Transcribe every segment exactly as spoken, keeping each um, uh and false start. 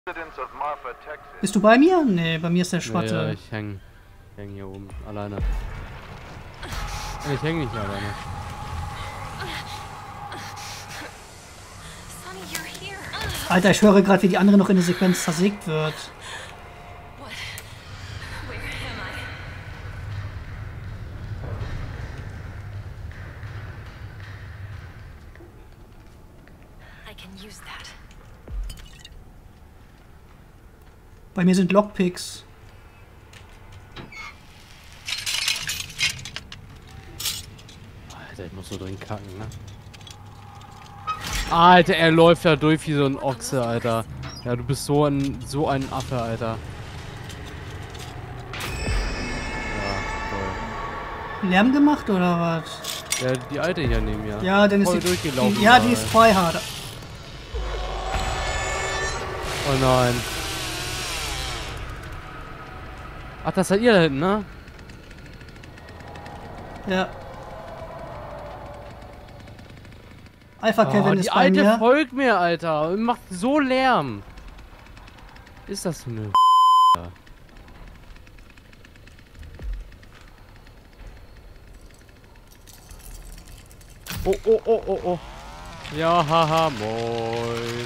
Bist du bei mir? Nee, bei mir ist der Schwatte. Ja, ich häng, häng hier oben alleine. Ich häng nicht alleine. Alter, ich höre gerade, wie die andere noch in der Sequenz zersägt wird. Bei mir sind Lockpicks. Alter, ich muss so drin kacken, ne? Alter, er läuft da durch wie so ein Ochse, Alter. Ja, du bist so ein, so ein Affe, Alter. Ja, toll. Lärm gemacht oder was? Ja, die alte hier neben mir. Ja, dann ist voll die durchgelaufen. Die, ja, die ist tryhard. Oh nein. Ach, das seid ihr da hinten, ne? Ja. Alpha Oh, Kevin die ist bei alte mir. folgt mir, Alter. Und macht so Lärm. Ist das so eine Oh, oh, oh, oh, oh. Ja, haha, moin.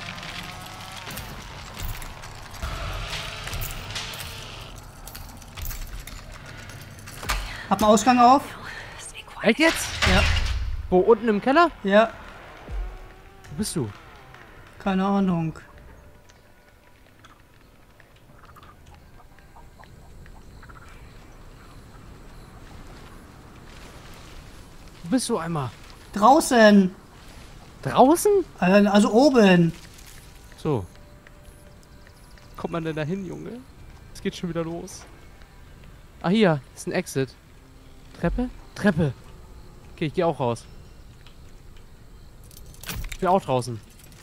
Hab einen Ausgang auf. Echt jetzt? Ja. Wo, unten im Keller? Ja. Wo bist du? Keine Ahnung. Wo bist du einmal? Draußen. Draußen? Also oben. So. Kommt man denn da hin, Junge? Es geht schon wieder los. Ah, hier. Ist ein Exit. Treppe? Treppe. Okay, ich gehe auch raus. Ich bin auch draußen.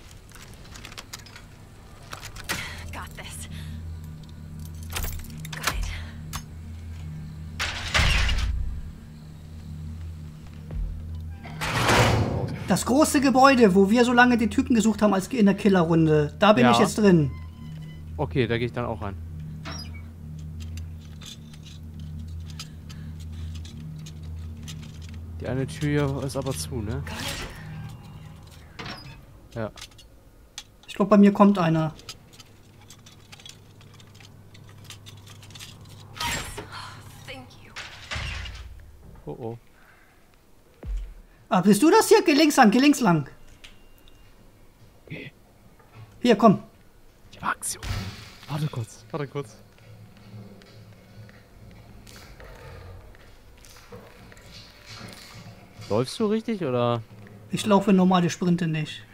Das große Gebäude, wo wir so lange die Typen gesucht haben als in der Killerrunde. Da bin Ja. ich jetzt drin. Okay, da gehe ich dann auch rein. Die eine Tür hier ist aber zu, ne? Ja. Ich glaube, bei mir kommt einer. Oh oh. Ah, bist du das hier? Geh links lang, geh links lang. Okay. Hier, komm. Ich habe Aktion. Warte kurz, warte kurz. Läufst du richtig, oder? Ich laufe normale Sprinte nicht.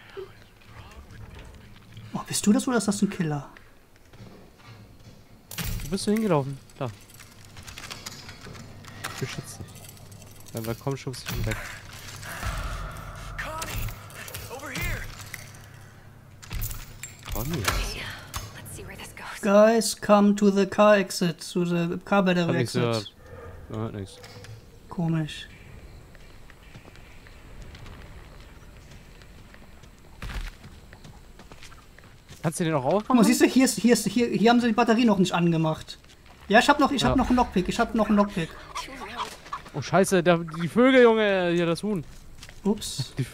Oh, bist du das oder ist das ein Killer? Wo bist du hingelaufen? Da. Beschütz dich. Wenn wir kommen, schubst dich weg. Connie. Guys, come to the car exit. To the car battery Hab nichts exit. gehört. Ja, nichts. Komisch. Kannst du den auch aufmachen? Guck mal, siehst du, hier, ist, hier, ist, hier, hier haben sie die Batterie noch nicht angemacht. Ja, ich hab noch, ich Ja. hab noch einen Lockpick. Ich hab noch einen Lockpick. Oh Scheiße, der, die Vögel, Junge, hier das Huhn. Ups. Die,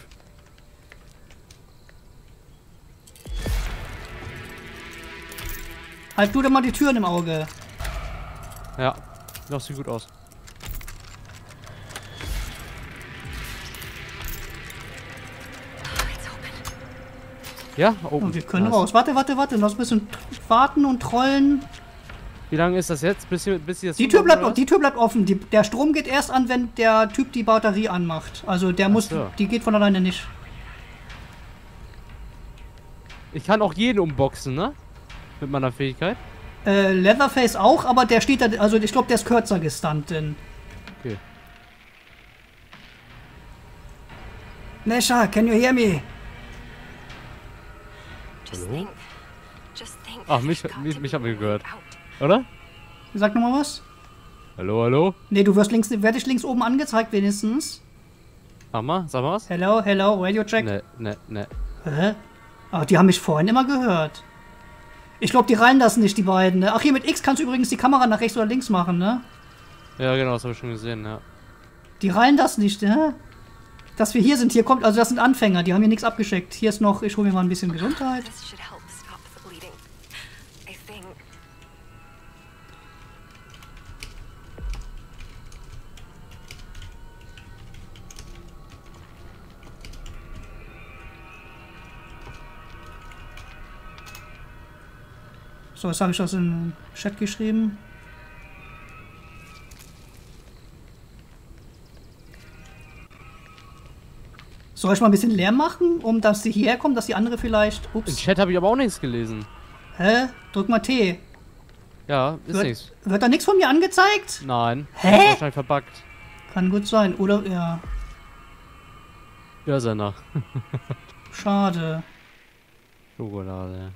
Halt du doch mal die Türen im Auge. ja, das sieht gut aus. Ja, oben. Und wir können Nice. raus. Warte, warte, warte. Noch ein bisschen warten und trollen. Wie lange ist das jetzt, bis, hier- bis hier das Die Huhn Tür kommt, bleibt, oder was? die Tür bleibt offen. Die, der Strom geht erst an, wenn der Typ die Batterie anmacht. Also der muss, so. die geht von alleine nicht. Ich kann auch jeden umboxen, ne? Mit meiner Fähigkeit. Äh, Leatherface auch, aber der steht da, also ich glaube, der ist kürzer gestunt, denn. Okay. Nesha, can you hear me? Hallo? Ach, mich, mich, mich haben wir gehört. Oder? Sag nochmal was. Hallo, hallo? Nee, du wirst links, werde ich links oben angezeigt wenigstens. Sag mal, sag mal was? Hello, hello, Radio check. Ne, ne, ne. Hä? Aber die haben mich vorhin immer gehört. Ich glaube, die reihen das nicht, die beiden. Ne? Ach, hier mit X kannst du übrigens die Kamera nach rechts oder links machen, ne? Ja, genau, das habe ich schon gesehen, ja. Die reihen das nicht, ne? Dass wir hier sind, hier kommt, also das sind Anfänger, die haben hier nichts abgeschickt. Hier ist noch, ich hole mir mal ein bisschen Gesundheit. So, jetzt habe ich das in den Chat geschrieben. Soll ich mal ein bisschen leer machen, um dass sie hierher kommen, dass die andere vielleicht... Ups. Im Chat habe ich aber auch nichts gelesen. Hä? Drück mal T. Ja, ist wird, nichts. Wird da nichts von mir angezeigt? Nein. Hä? Ist wahrscheinlich verbuggt. Kann gut sein, oder? Ja. Ja, Sender. Schade. Schokolade.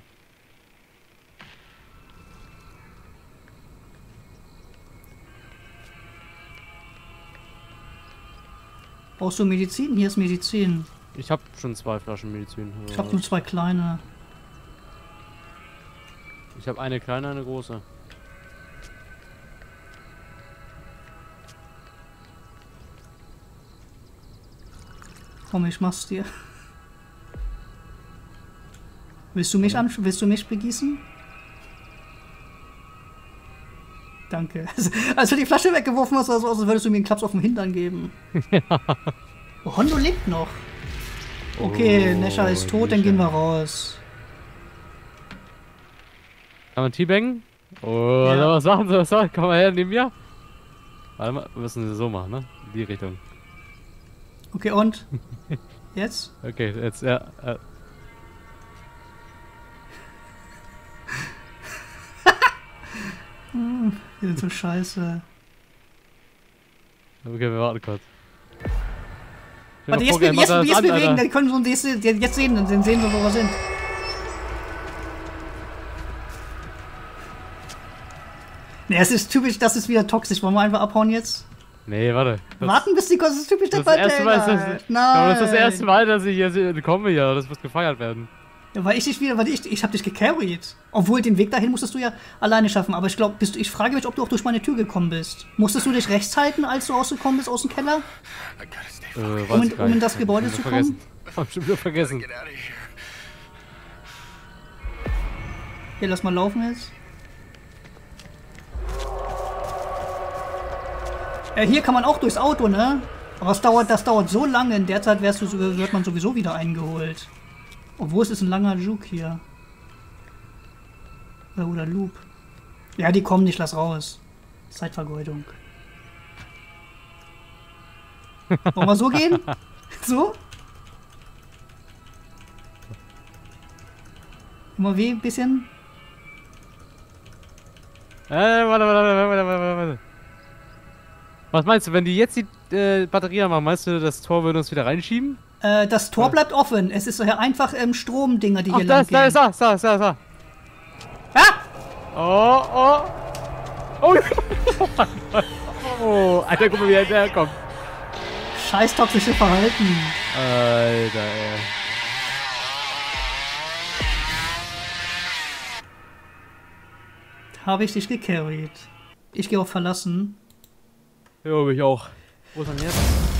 Brauchst du Medizin? Hier ist Medizin. Ich habe schon zwei Flaschen Medizin. Ich habe nur zwei kleine. Ich habe eine kleine, eine große. Komm, ich mach's dir. Willst du mich an, willst du mich begießen? Danke. Als du die Flasche weggeworfen hast, also, als würdest du mir einen Klaps auf den Hintern geben. Ja. Oh, Hondo lebt noch. Okay, oh, Nesha ist tot, Nesha. Dann gehen wir raus. Kann man Teabaggen? Oh, ja. Was machen sie? Was sagen? Komm mal her, neben mir. Warte mal, wir müssen sie so machen, ne? In die Richtung. Okay, und? Jetzt? Okay, jetzt, ja. Äh. hm, die sind so scheiße. Okay, wir warten kurz. Warte, jetzt, jetzt, jetzt, jetzt bewegen, dann können wir uns jetzt, jetzt sehen, dann sehen wir, wo wir sind. Ne, es ist typisch, das ist wieder toxisch. Wollen wir einfach abhauen jetzt? Nee, warte. Das Warten, bis die Kosten, das ist typisch der das erste Mal, das, Nein. Das ist das erste Mal, dass ich hier komme, ja. Das muss gefeiert werden. Ja, weil ich dich wieder, weil ich, ich hab dich gecarried. Obwohl, den Weg dahin musstest du ja alleine schaffen. Aber ich glaube, bist du, ich frage mich, ob du auch durch meine Tür gekommen bist. Musstest du dich rechts halten, als du rausgekommen bist aus dem Keller? Äh, um, in, um in das Gebäude zu kommen? Hab ich schon wieder vergessen. Hier, lass mal laufen jetzt. Äh, hier kann man auch durchs Auto, ne? Aber das dauert, das dauert so lange. In der Zeit wärst du, wird man sowieso wieder eingeholt. Obwohl, es ist ein langer Juke hier. Oder Loop. Ja, die kommen nicht, lass raus. Zeitvergeudung. Wollen wir so gehen? So? Immer weh, ein bisschen. Äh, warte, warte, warte, warte, warte, warte. Was meinst du, wenn die jetzt die äh, Batterie machen, meinst du, das Tor würde uns wieder reinschieben? Äh, das Tor bleibt offen. Es ist ja einfach ähm, Stromdinger, die Ach, hier da lang ist, gehen. da ist, da ist, da ist, da ist, da. Ah! Oh, oh. Oh, oh. Alter, guck mal, wie er herkommt. Scheiß toxische Verhalten. Alter, ey. Habe ich dich gecarried. Ich gehe auf Verlassen. Jo, ich auch. Wo ist er denn jetzt?